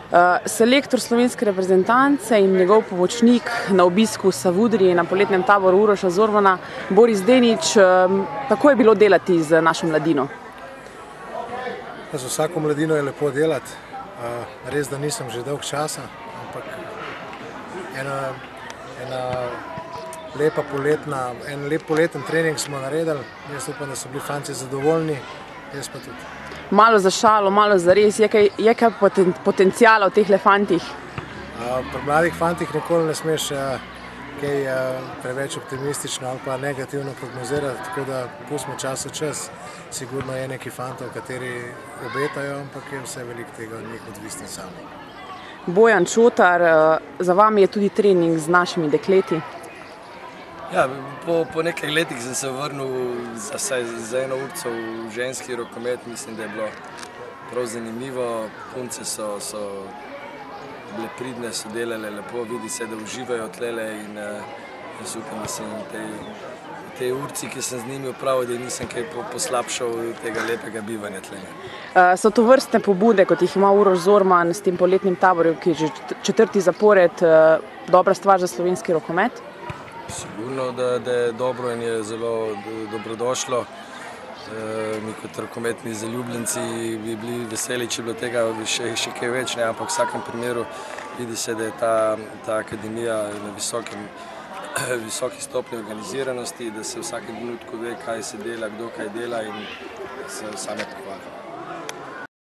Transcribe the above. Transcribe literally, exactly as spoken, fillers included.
Selektor slovenske reprezentance in njegov pomočnik na obisku v Savudriji na poletnem taboru Uroša Zormana, Boris Denič. Kako je bilo delati z našo mladino? Z vsako mladino je lepo delati. Res, da nisem že dolg časa, ampak ena, ena lepa poletna, en lep poleten trening smo naredili. Jaz upam, da so bili fanci zadovoljni, jaz pa tudi. Malo za šalo, malo za res. Je kaj, je kaj poten, potencijala v teh fantih? Pri mladih fantih nikoli ne smeš kaj preveč optimistično ali pa negativno prognozirati, tako da pustimo čas v čas. Sigurno je neki fantov, kateri obetajo, ampak je vse veliko tega od njih odvisno sami. Bojan Čotar, za vami je tudi trening z našimi dekleti. Ja, po, po nekaj letih sem se vrnil za, za eno urco v ženski rokomet. Mislim, da je bilo prav zanimivo. Punce so, so bile pridne, so delale lepo, vidi se, da uživajo tlele in jaz upam, da sem te, te urci, ki sem z njimi opravil, da nisem kaj poslabšal tega lepega bivanja tlele. Uh, so to vrstne pobude, kot jih ima Uroš Zorman s tem poletnim taborjem, ki je že četrti zapored, uh, dobra stvar za slovenski rokomet? Sigurno, da, da je dobro in je zelo dobrodošlo. E, mi kot rokometni zaljubljenci bi bili veseli, če bi bilo tega še, še kaj več, ne? Ampak v vsakem primeru vidi se, da je ta, ta akademija na visokem, visoki stopnji organiziranosti, da se v vsakem trenutku ve, kaj se dela, kdo kaj dela in se same pohvali.